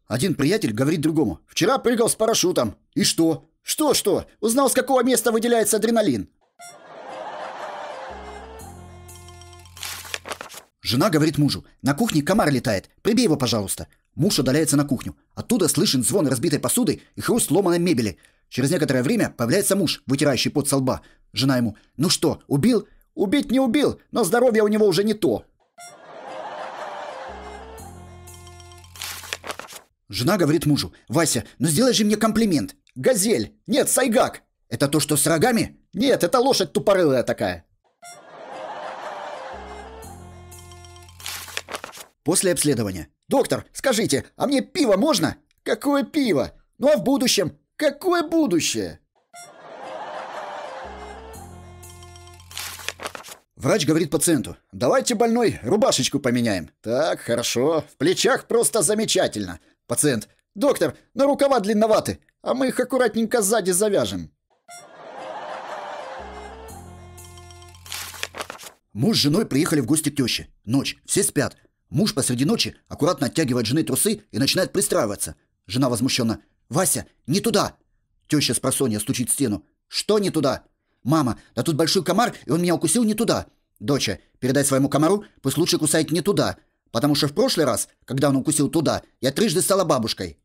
Один приятель говорит другому: «Вчера прыгал с парашютом». И что? Что? Узнал, с какого места выделяется адреналин. Жена говорит мужу: «На кухне комар летает, прибей его, пожалуйста». Муж удаляется на кухню. Оттуда слышен звон разбитой посуды и хруст ломаной мебели. Через некоторое время появляется муж, вытирающий пот со лба. Жена ему: «Ну что, убил?» «Убить не убил, но здоровье у него уже не то». Жена говорит мужу: «Вася, ну сделай же мне комплимент». «Газель». «Нет, сайгак». «Это то, что с рогами?» «Нет, это лошадь тупорылая такая». После обследования: «Доктор, скажите, а мне пиво можно?» «Какое пиво? Ну а в будущем?» «Какое будущее?» Врач говорит пациенту: «Давайте, больной, рубашечку поменяем». «Так, хорошо. В плечах просто замечательно». Пациент: «Доктор, но рукава длинноваты, а мы их аккуратненько сзади завяжем». Муж с женой приехали в гости к теще. Ночь, все спят. Муж посреди ночи аккуратно оттягивает жены трусы и начинает пристраиваться. Жена возмущенно: «Вася, не туда!» Теща спросонья стучит в стену: «Что не туда?» «Мама, да тут большой комар, и он меня укусил не туда». «Доча, передай своему комару, пусть лучше кусает не туда, потому что в прошлый раз, когда он укусил туда, я трижды стала бабушкой».